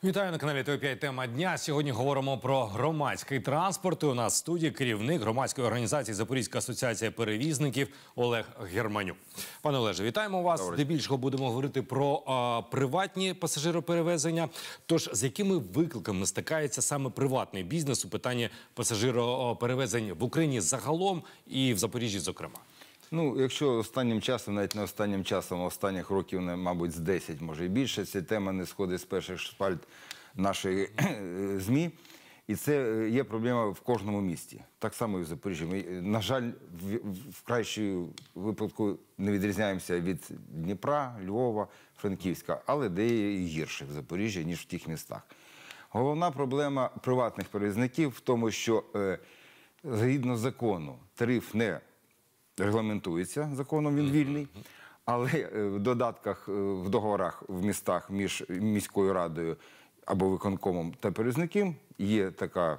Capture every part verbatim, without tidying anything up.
Вітаю на каналі Т О п'ять. Тема дня. Сьогодні говоримо про громадський транспорт. І у нас в студії керівник громадської організації Запорізька асоціація перевізників Олег Германюк. Пане Олеже, вітаємо вас. Добре. Здебільшого будемо говорити про а, приватні пасажироперевезення. Тож, з якими викликами стикається саме приватний бізнес у питанні пасажироперевезень в Україні загалом і в Запоріжжі зокрема? Ну, якщо останнім часом, навіть не останнім часом, а останніх років, мабуть, з десять, може і більше, ця тема не сходить з перших шпальт нашої ЗМІ. І це є проблема в кожному місті. Так само і в Запоріжжі. Ми, на жаль, в, в кращому випадку не відрізняємося від Дніпра, Львова, Франківська, але де є і гірше в Запоріжжі, ніж в тих містах. Головна проблема приватних перевізників в тому, що е, згідно закону тариф не регламентується законом, він вільний, але в додатках, в договорах в містах між міською радою або виконкомом та перевізником є така,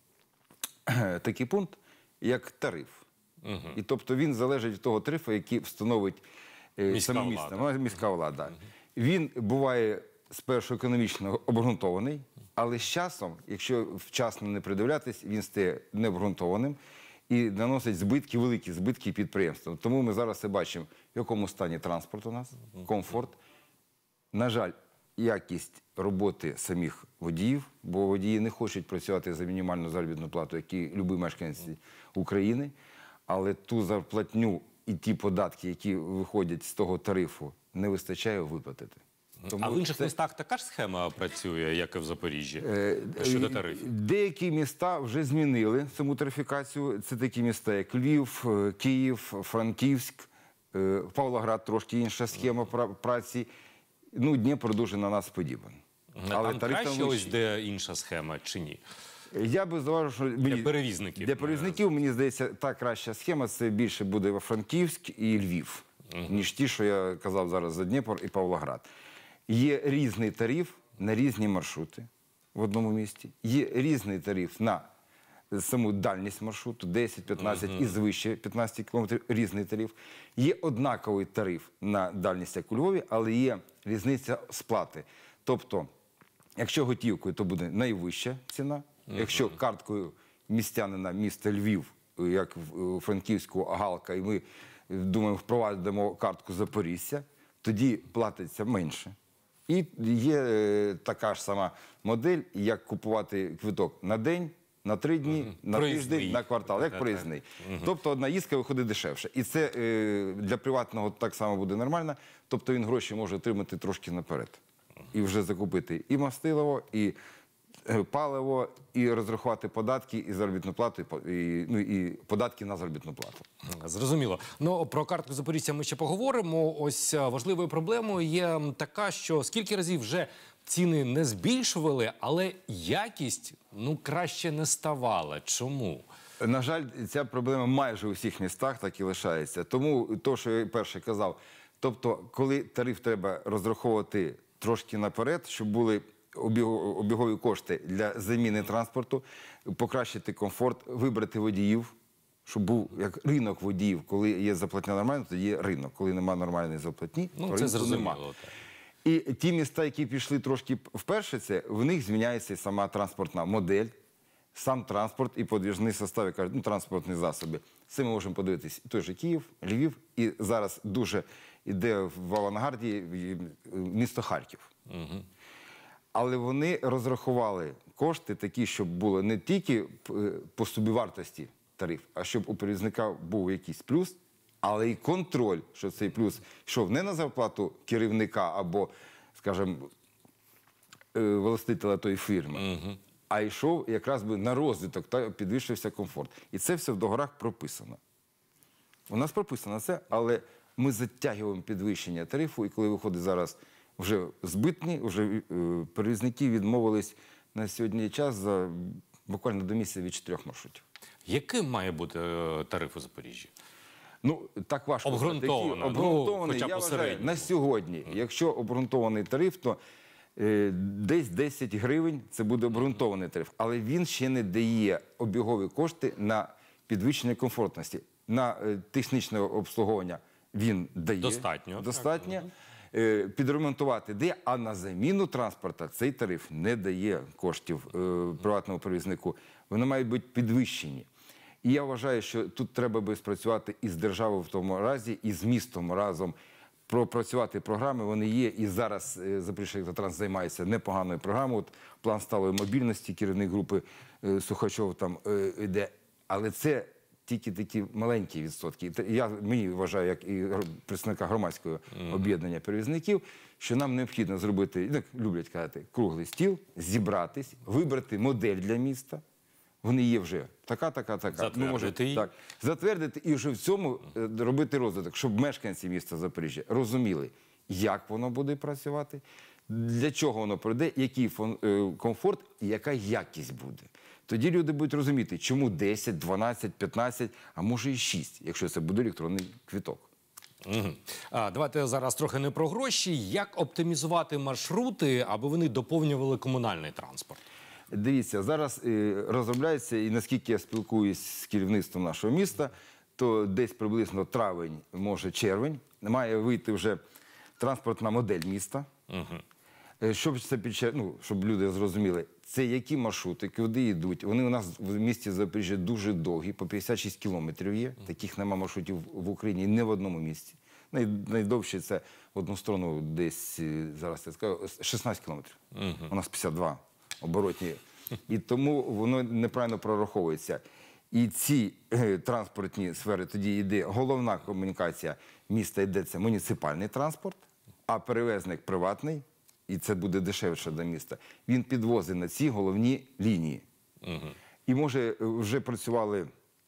такий пункт, як тариф. Угу. І тобто він залежить від того тарифу, який встановить саме місто, міська влада. Угу. Він буває спершу економічно обґрунтований, але з часом, якщо вчасно не придивлятись, він стає необґрунтованим і наносить збитки, великі збитки підприємствам. Тому ми зараз і бачимо, в якому стані транспорт у нас, комфорт. На жаль, якість роботи самих водіїв, бо водії не хочуть працювати за мінімальну заробітну плату, як і любі мешканці України, але ту зарплатню і ті податки, які виходять з того тарифу, не вистачає виплатити. Тому а в інших це... містах така ж схема працює, як і в Запоріжжі, е, щодо тарифів? Деякі міста вже змінили саму тарифікацію. Це такі міста, як Львів, Київ, Франківськ, Павлоград, трошки інша схема праці. Ну, Дніпро дуже на нас подібен. Але там краще там ось де інша схема, чи ні? Я би зауважив, що мені, для перевізників, для перевізників, мені здається, та краща схема, це більше буде Франківськ і Львів, угу. ніж ті, що я казав зараз за Дніпро і Павлоград. Є різний тариф на різні маршрути в одному місті. Є різний тариф на саму дальність маршруту, десять, п'ятнадцять uh-huh. і звище п'ятнадцять кілометрів, різний тариф. Є однаковий тариф на дальність, як у Львові, але є різниця сплати. Тобто, якщо готівкою, то буде найвища ціна. Uh-huh. Якщо карткою містянина міста Львів, як в Франківську Галка, і ми, думаємо, впровадимо картку Запоріжжя, тоді платиться менше. І є е, така ж сама модель, як купувати квиток на день, на три дні, угу. на проїзний. Тиждень, на квартал, як проїзний. Угу. Тобто одна їздка виходить дешевше. І це е, для приватного так само буде нормально. Тобто він гроші може отримати трошки наперед. Угу. І вже закупити і мастилово, і паливо, і розрахувати податки, і заробітну плату, і, ну, і податки на заробітну плату. Зрозуміло. Ну, про картку Запоріжжя ми ще поговоримо. Ось важливою проблемою є така, що скільки разів вже ціни не збільшували, але якість, ну, краще не ставала. Чому? На жаль, ця проблема майже у всіх містах так і лишається. Тому, то, що я перше казав, тобто, коли тариф треба розраховувати трошки наперед, щоб були обігові кошти для заміни транспорту, покращити комфорт, вибрати водіїв, щоб був як ринок водіїв. Коли є заплатня нормальна, то є ринок. Коли немає нормальної заплатні, ну, то це ринку немає. І ті міста, які пішли трошки вперше, це, в них зміняється сама транспортна модель, сам транспорт і подвіжний состав, як кажуть, ну, транспортні засоби. Це ми можемо подивитись. Той же Київ, Львів, і зараз дуже йде в авангарді місто Харків. Угу. Але вони розрахували кошти такі, щоб було не тільки по собівартості тариф, а щоб у перевізника був якийсь плюс, але й контроль, що цей плюс йшов не на зарплату керівника або, скажімо, властителя тої фірми, угу. а йшов якраз би на розвиток та підвищився комфорт. І це все в договорах прописано. У нас прописано це, але ми затягуємо підвищення тарифу, і коли виходить зараз вже збитні, вже е, перевізники відмовились на сьогодні час за буквально до місяця від чотирьох маршрутів. Яким має бути е, тариф у Запоріжжі? Ну, так важко. Обґрунтовано. Обґрунтований, ну, я вважаю, на сьогодні, mm. якщо обґрунтований тариф, то е, десь десять гривень це буде обґрунтований тариф. Але він ще не дає обігові кошти на підвищення комфортності. На е, технічне обслуговування він дає. Достатньо. Достатньо. е, підремонтувати де, а на заміну транспорту цей тариф не дає коштів е, приватному перевізнику. Вони мають бути підвищені. І я вважаю, що тут треба би спрацювати і з державою в тому разі, і з містом разом. Пропрацювати програми, вони є, і зараз е, Запоріжжя Електротранс займається непоганою програмою. От план сталої мобільності, керівник групи е, Сухачов там е, йде. Але це тільки такі маленькі відсотки. Я мені вважаю, як і представника громадського об'єднання перевізників, що нам необхідно зробити, як люблять казати, круглий стіл, зібратись, вибрати модель для міста. Вони є вже така, така, така. Затвердити ну, може, її. так, затвердити і вже в цьому е, робити розвиток, щоб мешканці міста Запоріжжя розуміли, як воно буде працювати, для чого воно пройде, який фон, е, комфорт і яка якість буде. Тоді люди будуть розуміти, чому десять, дванадцять, п'ятнадцять, а може і шість, якщо це буде електронний квиток. Угу. А, давайте зараз трохи не про гроші. Як оптимізувати маршрути, аби вони доповнювали комунальний транспорт? Дивіться, зараз е, розробляється, і наскільки я спілкуюсь з керівництвом нашого міста, то десь приблизно травень, може червень, має вийти вже транспортна модель міста. Угу. Щоб це підчер... ну, щоб люди зрозуміли, це які маршрути, куди йдуть. Вони у нас в місті Запоріжжя дуже довгі, по п'ятдесят шість кілометрів є. Таких нема маршрутів в Україні не в одному місці. Най... Найдовше це в одну сторону десь, зараз я скажу, шістнадцять кілометрів. Угу. У нас п'ятдесят два. Оборотні. І тому воно неправильно прораховується. І ці е, транспортні сфери, тоді йде головна комунікація міста, йде це муніципальний транспорт, а перевезник приватний, і це буде дешевше до міста, він підвозить на ці головні лінії. Угу. І, може, вже працювали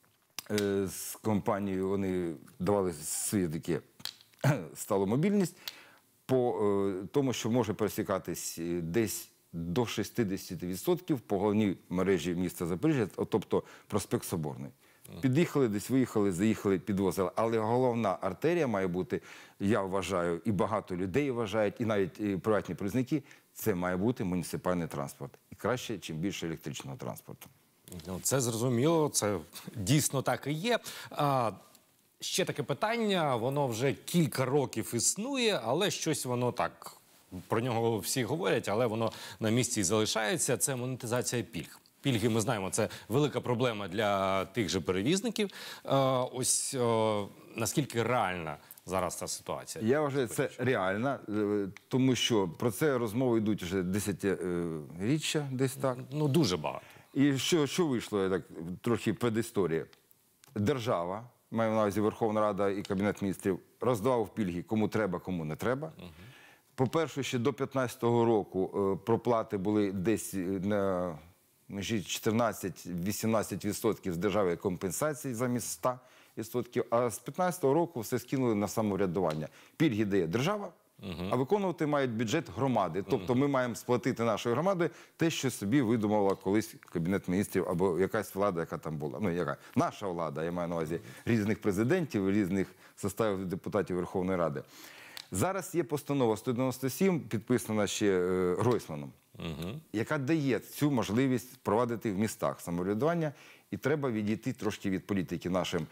е, з компанією, вони давали свої такі сталу мобільність, по е, тому, що може пересікатись десь до шістдесят відсотків по головній мережі міста Запоріжжя, тобто проспект Соборний. Під'їхали, десь виїхали, заїхали, підвозили. Але головна артерія має бути, я вважаю, і багато людей вважають, і навіть і приватні перевізники, це має бути муніципальний транспорт. І краще, чим більше електричного транспорту. Ну, це зрозуміло, це дійсно так і є. А, ще таке питання, воно вже кілька років існує, але щось воно так... Про нього всі говорять, але воно на місці і залишається. Це монетизація пільг. Пільги, ми знаємо, це велика проблема для тих же перевізників. Е, ось е, наскільки реальна зараз ця ситуація? Я вважаю, це реально, тому що про це розмови йдуть вже десятиріччя, десь так. Ну, дуже багато. І що, що вийшло, я так, трохи предісторія. Держава, маю на увазі Верховна Рада і Кабінет міністрів, роздавав пільги кому треба, кому не треба. Угу. По-перше, ще до п'ятнадцятого року проплати були десь на межі чотирнадцять-вісімнадцять відсотків з держави компенсації замість ста відсотків, а з п'ятнадцятого року все скинули на самоврядування. Пільги дає держава, угу. а виконувати мають бюджет громади. Тобто ми маємо сплатити нашої громади те, що собі видумала колись Кабінет міністрів або якась влада, яка там була. Ну, яка? Наша влада, я маю на увазі різних президентів, різних составів депутатів Верховної Ради. Зараз є постанова сто дев'яносто сім, підписана ще е, Гройсманом, угу. яка дає цю можливість впровадити в містах самоврядування. І треба відійти трошки від політики нашим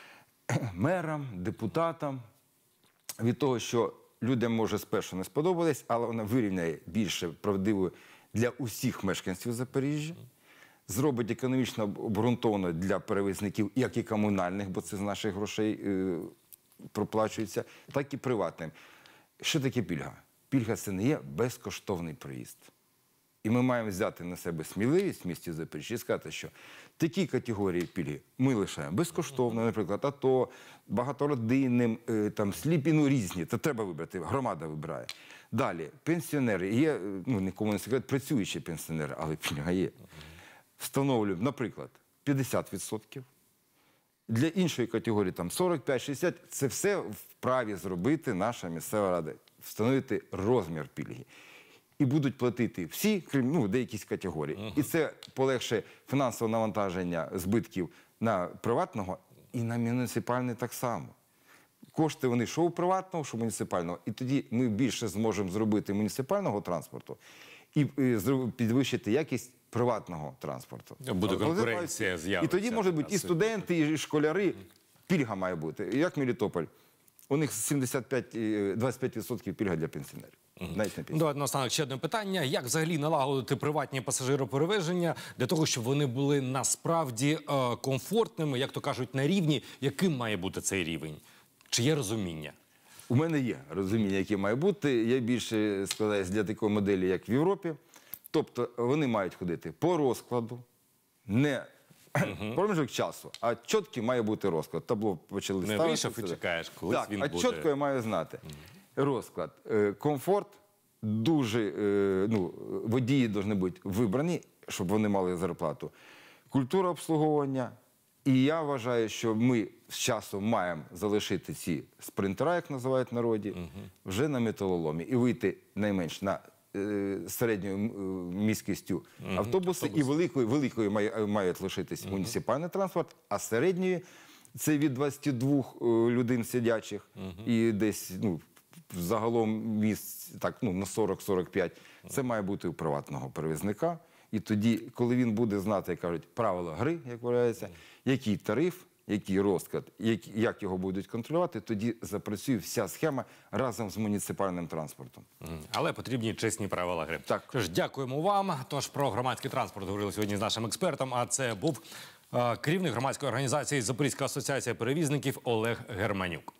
мерам, депутатам, від того, що людям, може, спершу не сподобалось, але вона вирівняє більше правдивою для усіх мешканців Запоріжжя, зробить економічно обґрунтовано для перевізників, як і комунальних, бо це з наших грошей е, проплачується, так і приватним. Що таке пільга? Пільга – це не є безкоштовний проїзд. І ми маємо взяти на себе сміливість в місті Запоріжжя і сказати, що такі категорії пільги ми лишаємо безкоштовно, наприклад, АТО, багатородинним, там, сліпі, ну, різні, це треба вибрати, громада вибирає. Далі, пенсіонери, є, ну, нікому не секрет, працюючі пенсіонери, але пільга є. Встановлюємо, наприклад, п'ятдесят відсотків. Для іншої категорії там сорок п'ять - шістдесят – це все вправі зробити наша місцева рада, встановити розмір пільги. І будуть платити всі, крім ну, деяких категорій. Uh-huh. І це полегшить фінансове навантаження збитків на приватного і на муніципальний так само. Кошти вони що у приватного, що у муніципального. І тоді ми більше зможемо зробити муніципального транспорту і, і підвищити якість приватного транспорту. Буде конкуренція з'явиться. І тоді, може бути, і студенти, і школяри. Пільга має бути. Як Мелітополь. У них сімдесят п'ять, е, двадцять п'ять відсотків пільга для пенсіонерів. Навіть на пенсію. Давайте наостанок ще одне питання. Як взагалі налагодити приватні пасажироперевезення для того, щоб вони були насправді е, комфортними, як то кажуть, на рівні, яким має бути цей рівень? Чи є розуміння? У мене є розуміння, яке має бути. Я більше складаюся для такої моделі, як в Європі. Тобто вони мають ходити по розкладу, не проміжок часу, а чіткий має бути розклад. Табло почали Не ставити. вийшов і сюди. чекаєш, колись Так, він а буде. чітко я маю знати. Розклад, е, комфорт, дуже, е, ну, водії повинні бути вибрані, щоб вони мали зарплату. Культура обслуговування. І я вважаю, що ми з часом маємо залишити ці спринтера, як називають в народі, вже на металоломі. І вийти найменш на е, середньою е, міськістю автобуси, і великою, великою має, мають лишитись муніципальний транспорт, а середньою це від двадцяти двох е, людей сидячих і десь, ну, загалом місць так, ну, на сорок - сорок п'ять. Це має бути у приватного перевізника. І тоді, коли він буде знати, як кажуть, правила гри, як виявляється, який тариф, який розклад, як, як його будуть контролювати, тоді запрацює вся схема разом з муніципальним транспортом. Але потрібні чесні правила гри. Так. Тож, дякуємо вам. Тож про громадський транспорт говорили сьогодні з нашим експертом, а це був е, керівник громадської організації Запорізька асоціація перевізників Олег Германюк.